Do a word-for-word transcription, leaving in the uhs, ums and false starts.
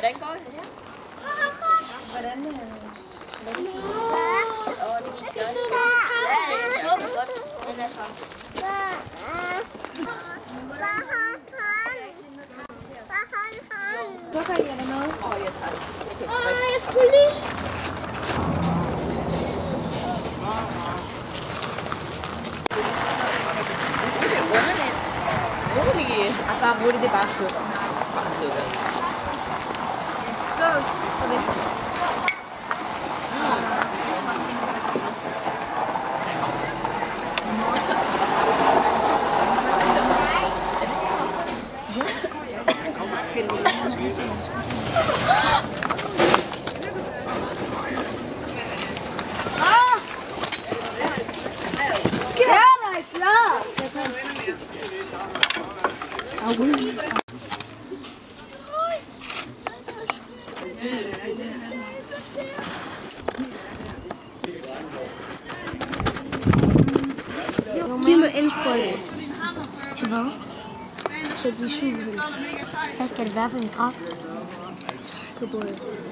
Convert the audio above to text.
Hvordan går det? Hvordan er det? Åh, det gik godt. Ja, det er super godt. Den er sådan. Hvorfor er der noget? Åh, jeg tager det. Åh, jeg skulle lige. Det er underligt. Roligt. Og bare roligt, det er bare sukker. Bare sukker. Skål. Farvel. Giv mig en sprøjte. Til hvad? Så de syv. Hvad skal det være for en kraft? Så kan både